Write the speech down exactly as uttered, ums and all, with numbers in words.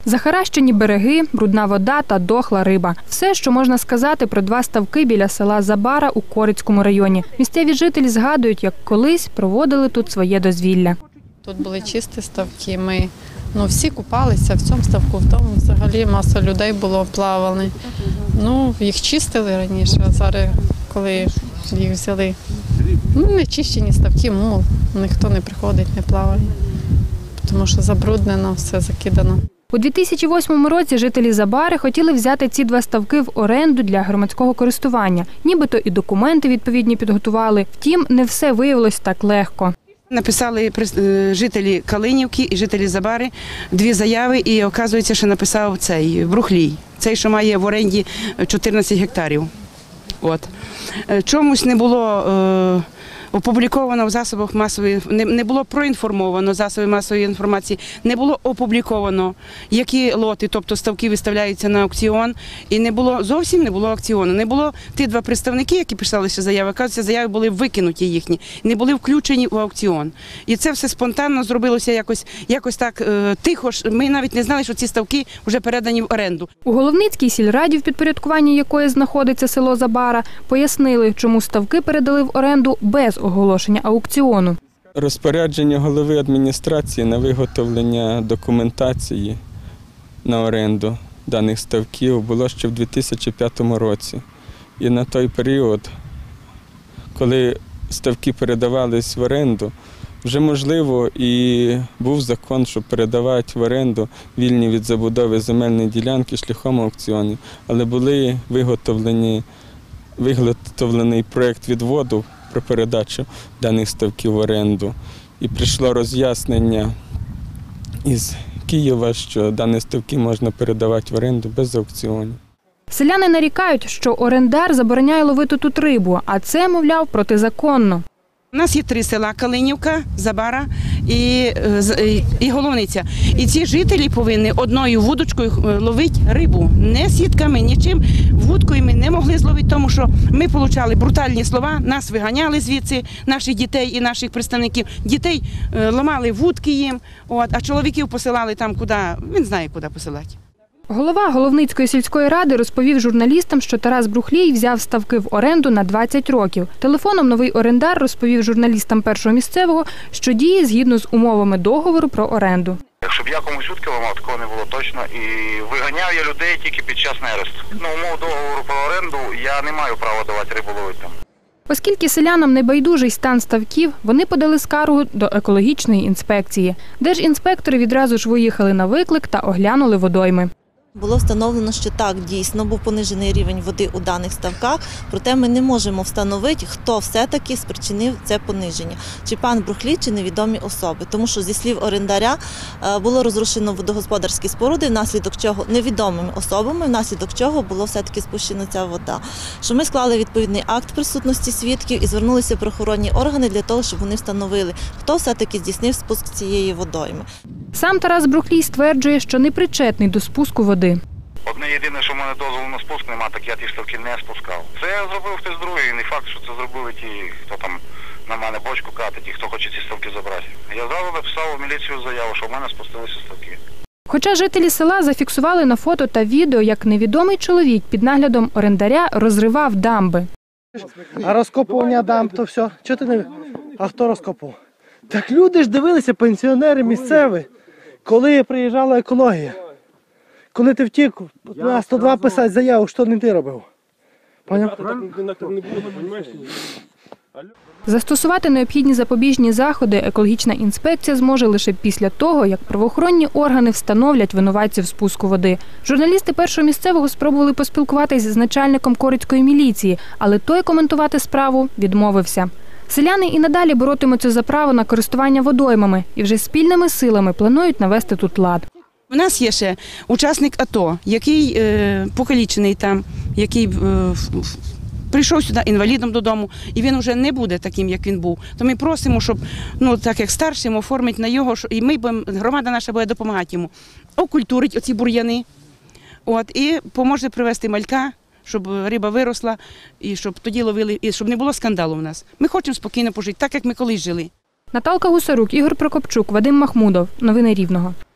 Захаращені береги, брудна вода та дохла риба. Все, що можна сказати про два ставки біля села Забара у Корицькому районі. Місцеві жителі згадують, як колись проводили тут своє дозвілля. Тут були чисті ставки, ми ну, всі купалися в цьому ставку, в тому взагалі маса людей було, плавали. Ну, їх чистили раніше, а зараз, коли їх взяли, ну, не чищені ставки, мул, ніхто не приходить, не плаває, тому що забруднено, все закидано. У дві тисячі восьмому році жителі Забари хотіли взяти ці два ставки в оренду для громадського користування. Нібито і документи відповідні підготували. Втім, не все виявилось так легко. Написали жителі Калинівки і жителі Забари дві заяви, і оказується, що написав цей Брухлій, цей, що має в оренді чотирнадцять гектарів. От. Чомусь не було е, опубліковано в засобах масової, не, не було проінформовано засоби масової інформації, не було опубліковано, які лоти, тобто ставки виставляються на аукціон, і не було, зовсім не було аукціону. Не було ті два представники, які писали ще заяви, оказується, заяви були викинуті їхні, не були включені в аукціон. І це все спонтанно зробилося якось, якось так е, тихо, ми навіть не знали, що ці ставки вже передані в оренду. У Головницькій сільраді, в підпорядкуванні якої знаходиться село Забара, пояснили, чому ставки передали в оренду без оголошення аукціону. Розпорядження голови адміністрації на виготовлення документації на оренду даних ставків було ще в дві тисячі п'ятому році. І на той період, коли ставки передавались в оренду, вже, можливо, і був закон, щоб передавати в оренду вільні від забудови земельні ділянки шляхом аукціонів, але були виготовлені, виготовлений проєкт відводу про передачу даних ставків в оренду. І прийшло роз'яснення із Києва, що дані ставки можна передавати в оренду без аукціонів. Селяни нарікають, що орендар забороняє ловити тут рибу, а це, мовляв, протизаконно. У нас є три села – Калинівка, Забара і, і Головниця. І ці жителі повинні одною вудочкою ловити рибу. Не сітками, нічим. Вудкою ми не могли зловити, тому що ми отримали брутальні слова, нас виганяли звідси, наших дітей і наших представників. Дітей ламали вудки їм, от, а чоловіків посилали там, куди, він знає, куди посилати. Голова Головницької сільської ради розповів журналістам, що Тарас Брухлій взяв ставки в оренду на двадцять років. Телефоном новий орендар розповів журналістам Першого місцевого, що діє згідно з умовами договору про оренду. Щоб я комусь вудки ламав, такого не було точно. І виганяв я людей тільки під час нересту. На умов договору про оренду я не маю права давати рибу ловити там. Оскільки селянам не байдужий стан ставків, вони подали скаргу до екологічної інспекції. Держінспектори відразу ж виїхали на виклик та оглянули водойми. Було встановлено, що так, дійсно, був понижений рівень води у даних ставках, проте ми не можемо встановити, хто все-таки спричинив це пониження. Чи пан Брухлій, чи невідомі особи. Тому що, зі слів орендаря, було розрушено водогосподарські споруди, внаслідок чого невідомими особами, внаслідок чого було все-таки спущена ця вода. Що ми склали відповідний акт присутності свідків і звернулися в правоохоронні органи для того, щоб вони встановили, хто все-таки здійснив спуск цієї водойми. Сам Тарас Брухлій стверджує, що не причетний до спуску води. Одне єдине, що в мене дозволу на спуск немає, так я ті ставки не спускав. Це зробив хтось другий, не факт, що це зробили ті, хто там на мене бочку катить, і хто хоче ці ставки забрати. Я зразу написав у міліцію заяву, що в мене спустилися ставки. Хоча жителі села зафіксували на фото та відео, як невідомий чоловік під наглядом орендаря розривав дамби. А розкопування дамб, то все. Чого ти не... А хто розкопував? Так люди ж дивилися, пенсіонери місцеві, коли приїжджала екологія. Коли ти втік на сто два писати заяву, що не ти робив? Поняв? Застосувати необхідні запобіжні заходи екологічна інспекція зможе лише після того, як правоохоронні органи встановлять винуватців спуску води. Журналісти Першого місцевого спробували поспілкуватись з начальником Корицької міліції, але той коментувати справу відмовився. Селяни і надалі боротимуться за право на користування водоймами і вже спільними силами планують навести тут лад. У нас є ще учасник АТО, який е, покалічений там, який е, прийшов сюди інвалідом додому, і він вже не буде таким, як він був. То ми просимо, щоб, ну, так як старшим, оформити на його, і ми будемо, громада наша буде допомагати йому, окультурити оці бур'яни, от, і поможе привезти малька, щоб риба виросла, і щоб тоді ловили, і щоб не було скандалу в нас. Ми хочемо спокійно пожити, так як ми колись жили. Наталка Гусарук, Ігор Прокопчук, Вадим Махмудов. Новини Рівного.